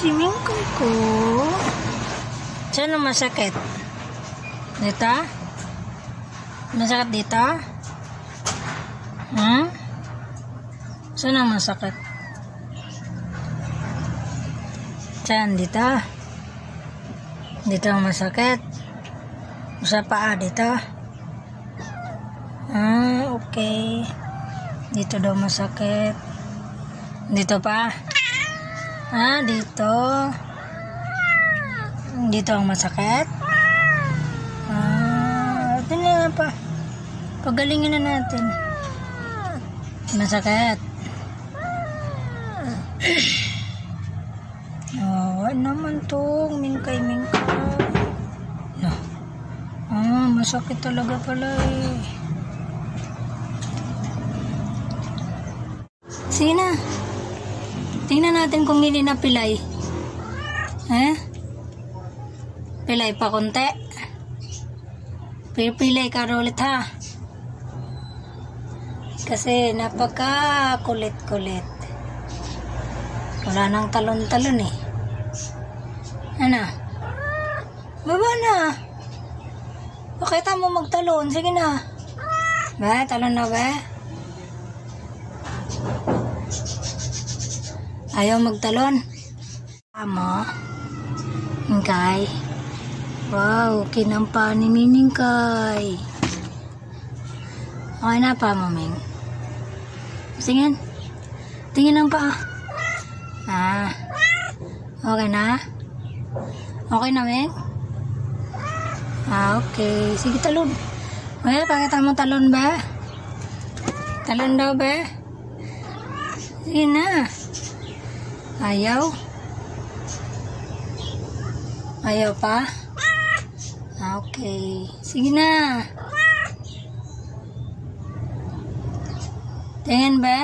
si Mingkoy ko. Saan ang masakit? Dito? Masakit dito? Saan ang masakit? Saan? Dito? Dito ang masakit? Sa paa dito? Okay. Dito daw masakit. Dito pa? Dito. Dito ang masakit? Ito na pa. Pagalingin na natin. Masakit. Naman to. Mingkay. Masakit talaga pala eh. Sige na. Tingnan natin kung hindi na pilay. Pilay pa konti. Pilay ka ulit ha. Kasi napaka kulit-kulit. Wala nang talon-talon eh. Ano? Baba na. Pakita mo magtalon. Sige na. Ba, talon na ba? Ayaw magtalon. Amo. Mingkay. Wow, kinampa ni Mingkay. Okay na pa mo, Ming. Tingin. Tingin ang paa. Okay na? Okay na, Ming? Okay. Sige, talon. Well, pakita mo talon ba? Talon daw ba? Sige na. Ayaw? Ayaw pa? Okay. Sige na. Tingin ba?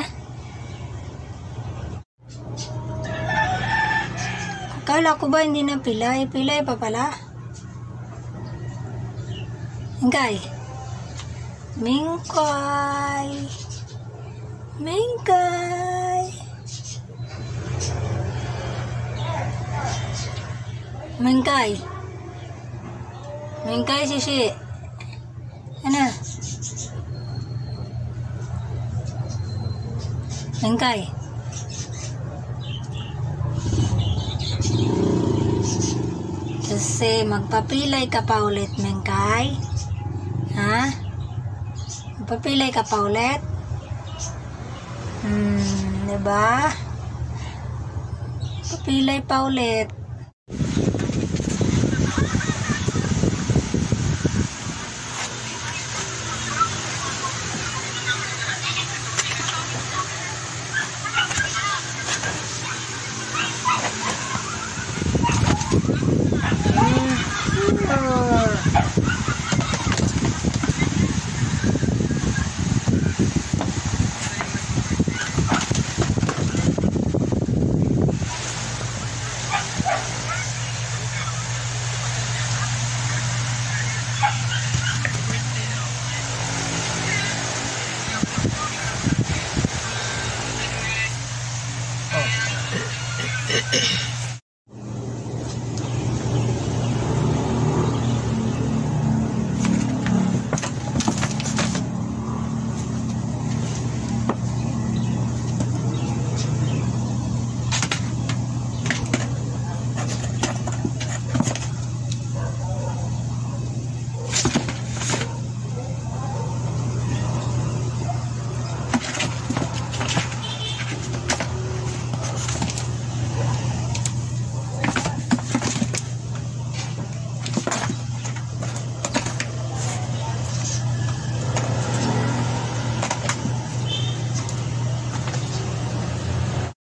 Akala ko ba hindi na pilay? Pilay pa pala? Mingkay. Mingkay. Mingkay. Mingkay. Mingkay, sisi. Ano? Mingkay. Kasi magpapilay ka pa ulit, Mingkay. Magpapilay ka pa ulit? Diba? Papilay pa ulit.